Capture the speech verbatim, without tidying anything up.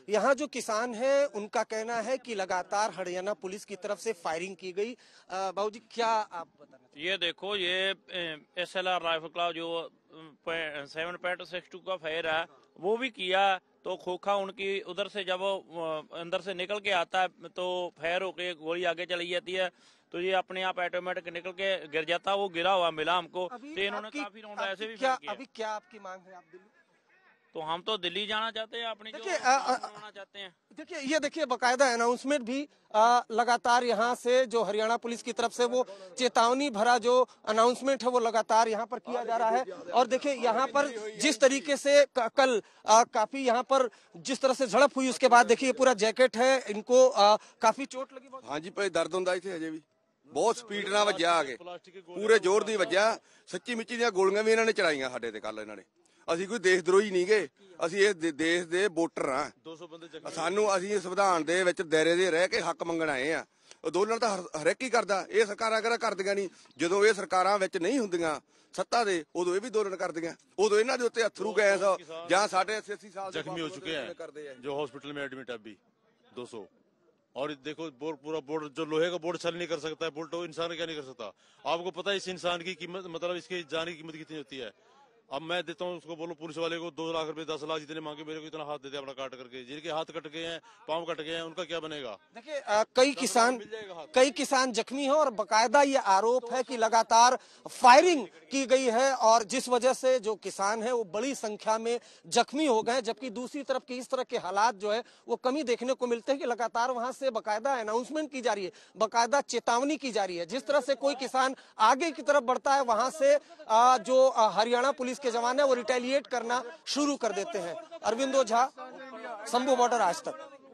यहाँ जो किसान है उनका कहना है कि लगातार हरियाणा पुलिस की तरफ से फायरिंग की गई। बाबूजी क्या आप बताना? ये देखो, ये S L R rifle club जो सेवन पॉइंट सिक्स टू का फायर है वो भी किया, तो खोखा उनकी उधर से जब अंदर से निकल के आता है तो फायर होके गोली आगे चली जाती है, तो ये अपने आप ऑटोमेटिक निकल के गिर जाता, वो गिरा हुआ मिला हमको। तो इन्होंने काफी राउंड ऐसे भी क्या किया। अभी क्या आपकी मांग है? आप दिल्ली तो हम तो दिल्ली जाना चाहते हैं, अपनी देखिए चाहते हैं। देखिए ये देखिए बाकायदा अनाउंसमेंट भी आ, लगातार यहाँ से जो हरियाणा पुलिस की तरफ से वो चेतावनी भरा जो अनाउंसमेंट है वो लगातार यहाँ पर किया जा रहा है। और देखिए यहाँ पर जिस तरीके से कल आ, काफी यहाँ पर जिस तरह से झड़प हुई उसके बाद देखिए पूरा जैकेट है, इनको आ, काफी चोट लगी। हाँ जी भाई, दर्द होंदा इत्थे अजे भी बहुत स्पीड नाल वज्जिया आके, पूरे जोर दी वज्जिया। सच्ची मिच्ची ਦੀਆਂ ਗੋਲੀਆਂ ਵੀ ਇਹਨਾਂ ਨੇ ਚਲਾਈਆਂ ਸਾਡੇ ਤੇ ਕੱਲ। ਇਹਨਾਂ ਨੇ ਅਸੀਂ ਕੋਈ ਦੇਸ਼ ਦਰੋਹੀ ਨਹੀਂ ਗਏ, ਅਸੀਂ ਇਹ ਦੇਸ਼ ਦੇ ਵੋਟਰ ਆ। ਸਾਨੂੰ ਅਸੀਂ ਸੰਵਿਧਾਨ ਦੇ ਵਿੱਚ ਦਾਇਰੇ ਦੇ ਰਹਿ ਕੇ ਹੱਕ ਮੰਗਣ ਆਏ ਆ। ਅੰਦੋਲਨ ਤਾਂ ਹਰ ਇੱਕ ਹੀ ਕਰਦਾ, ਇਹ ਸਰਕਾਰਾਂ ਕਿਹੜਾ ਕਰਦੀਆਂ ਨਹੀਂ। ਜਦੋਂ ਇਹ ਸਰਕਾਰਾਂ ਵਿੱਚ ਨਹੀਂ ਹੁੰਦੀਆਂ ਸੱਤਾ ਦੇ, ਉਦੋਂ ਇਹ ਵੀ ਅੰਦੋਲਨ ਕਰਦੀਆਂ। ਉਦੋਂ ਇਹਨਾਂ ਦੇ ਉੱਤੇ ਅਥਰੂ ਗੈਸ ਜਾਂ ਸਾਡੇ अस्सी अस्सी साल ਜ਼ਖਮੀ ਹੋ ਚੁੱਕੇ हैं जो हॉस्पिटल में एडमिट है अभी दो सौ। और देखो बोर्ड, पूरा बोर्ड जो लोहे का बोर्ड चल नहीं कर सकता है, बोल्ट तो इंसान क्या नहीं कर सकता। आपको पता है इस इंसान की कीमत, मतलब इसकी जान की कीमत कितनी होती है। अब मैं देता हूँ उसको, बोलो पुलिस वाले को दो लाख रुपए दस लाख जितने मांगे, मेरे को इतना हाथ देते अपना काट करके। जिनके हाथ कट गए हैं, पाँव कट गए हैं, उनका क्या बनेगा? देखिए कई किसान कई किसान जख्मी हैं और बकायदा ये आरोप है कि लगातार फायरिंग की गई है और जिस वजह से जो किसान है वो बड़ी संख्या में जख्मी हो गए। जबकि दूसरी तरफ की इस तरह के हालात जो है वो कमी देखने को मिलते हैं कि लगातार वहां से बकायदा अनाउंसमेंट की जा रही है, बकायदा चेतावनी की जा रही है। जिस तरह से कोई किसान आगे की तरफ बढ़ता है वहां से जो हरियाणा पुलिस के जवान है वो रिटेलिएट करना शुरू कर देते हैं। अरविंदो झा, शंभू बॉर्डर, आज तक।